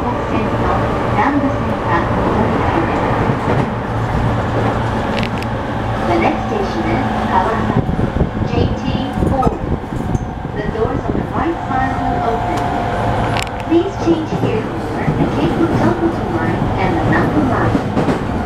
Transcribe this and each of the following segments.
線と南武線がお乗り換えです。The next station is Kawasaki JT4. The doors on the right side will open. Please change here for the Keiko Tohoku line and the Nambu line.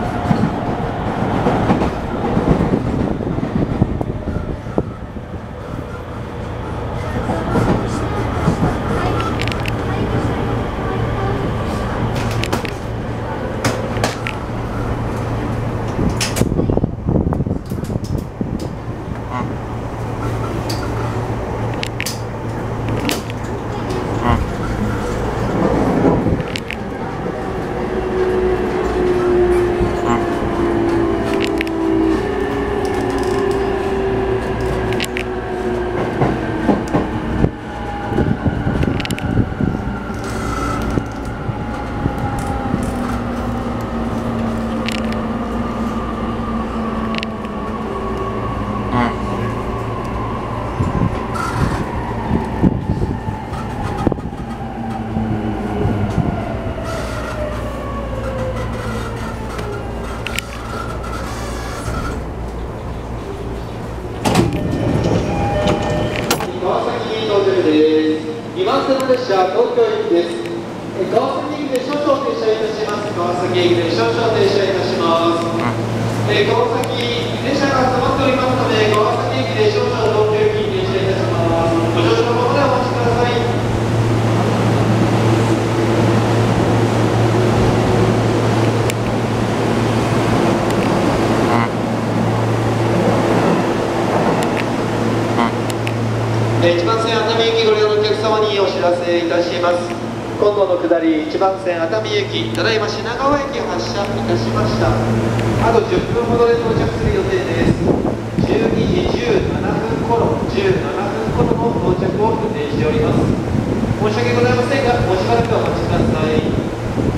車東京行きです。川崎駅で少々停車いたします。川崎駅で少々停車いたします。川崎電車が止まっておりますので、川崎駅で少々東京駅に停車いたします。ご乗車のままでお待ちください。1番線熱海駅ご利用のお客様にお知らせいたします。今度の下り1番線熱海駅、ただいま品川駅発車いたしました。あと10分ほどで到着する予定です。12時17分頃、17分頃の到着を予定しております。申し訳ございませんが、もうしばらくお待ちください。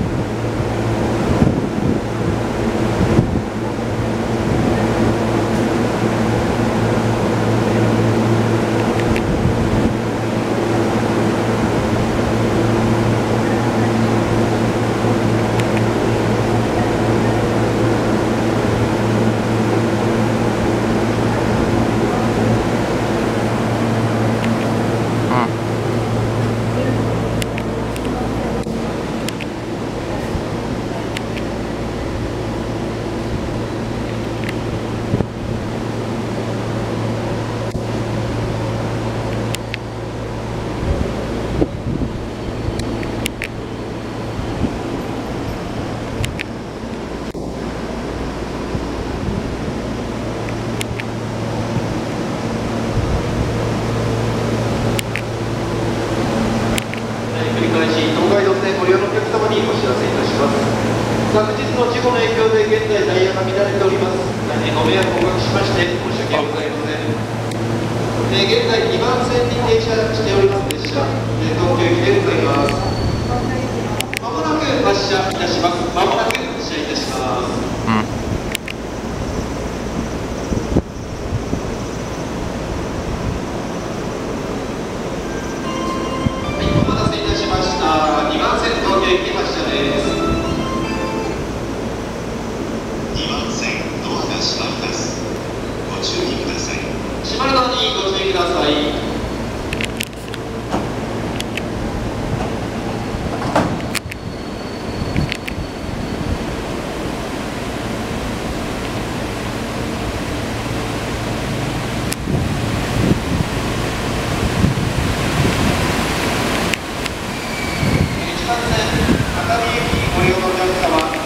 昨日の事故の影響で現在ダイヤが乱れております。大変ご迷惑をおかけしまして申し訳ございません。現在2番線に停車しております列車、東京駅でございます。まもなく発車いたします。まもなく発車いたします。お待たせいたしました。2番線東京駅発車です。閉まります。ご注意ください。閉まるのにご注意ください。1番線熱海駅ご利用のお客様。